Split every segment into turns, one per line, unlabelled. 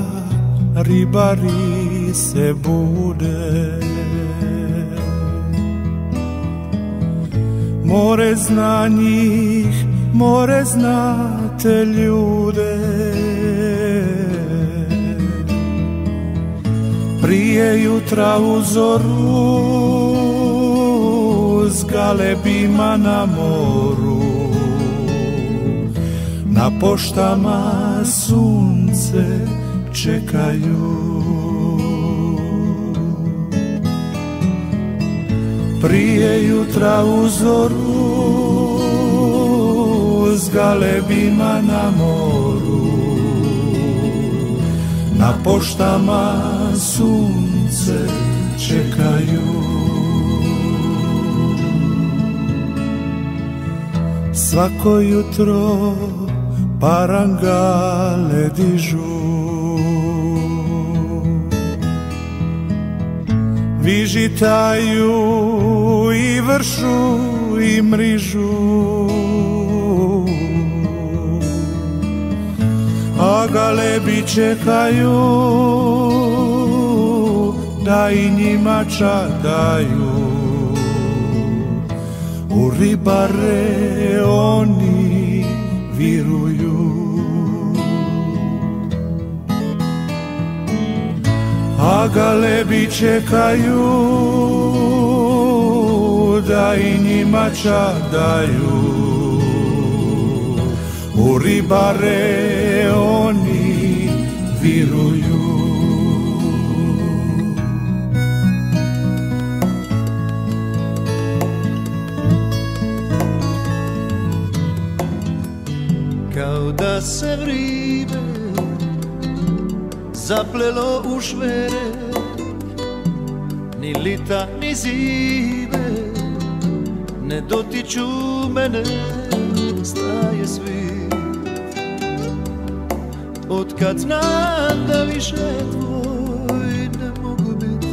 ribari se bude. More zna njih, more zna te ljude. Prije jutra u zoru s galebima na moru, na poštama sunce čekaju. Prije jutra u zoru s galebima na moru, na poštama sunce čekaju. Svako jutro parangale dižu, vižitaju i vršu i mrižu, a galebi čekaju da i njima čadaju. U ribare oni viruju, a galebi čekaju da i njima čadaju. U ribare oni viruju.
Kao da se vrime zaplelo u švere, ni lita ni zime ne dotiču mene, staje svijet. Otkad znam da više tvoj ne mogu bit,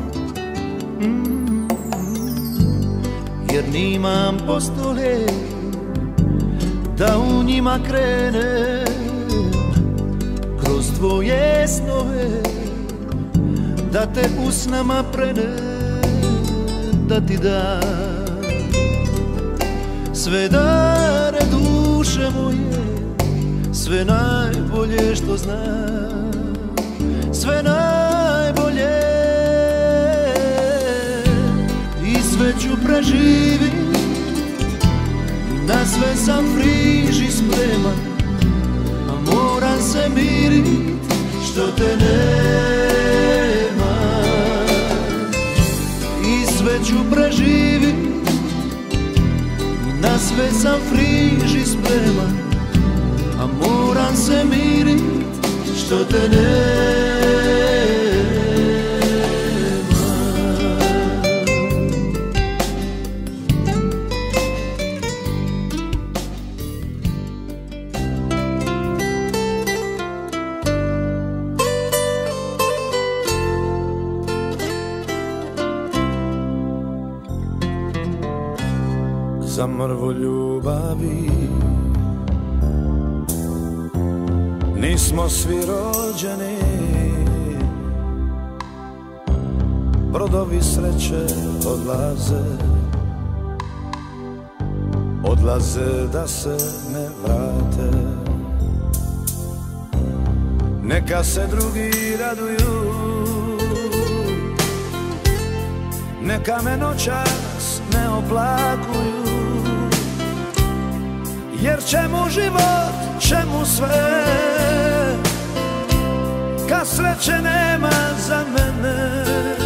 jer nimam postole da u njima krenem kroz tvoje snove, da te usnama prenem, da ti dam sve dare duše moje, sve najbolje što znam, sve najbolje, i sve ću preživit, na sve sam friži spreman, a moram se mirit što te nema. I sve ću preživit, na sve sam friži spreman, a moram se mirit što te nema.
Za mrvu ljubavi nismo svi rođeni, brodovi sreće odlaze, odlaze da se ne vrate. Neka se drugi raduju, neka me noćas ne oplakuju, jer čemu život, čemu sve, kad sreće nema za mene.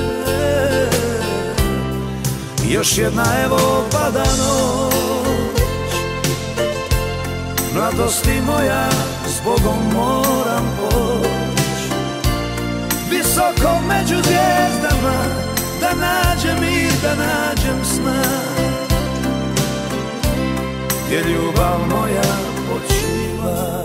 Još jedna evo pada noć, mladosti moja s Bogom moram poć, visoko među zvijezdama, da nađem mir, da nađem sna, gdje ljubav moja počiva.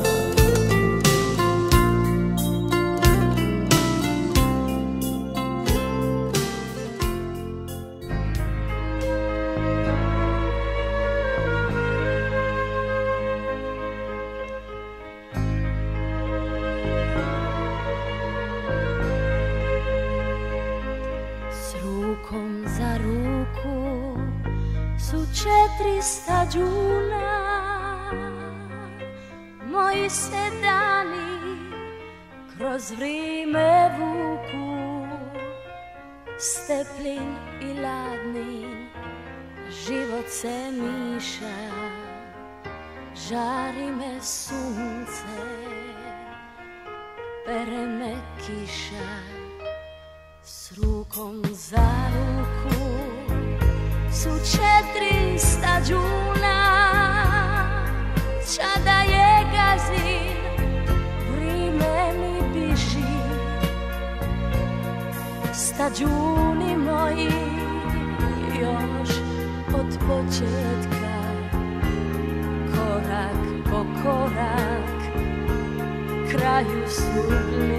stagiuna, moji se dani kroz vrijeme vuku, steplin i ladnin, život se miša, žari me sunce, pere me kiša, s rukom za ruku su 4 stagiuna, čada je gazin, vrime mi biži, stagiuni moji još od početka, korak po korak kraju su bliži.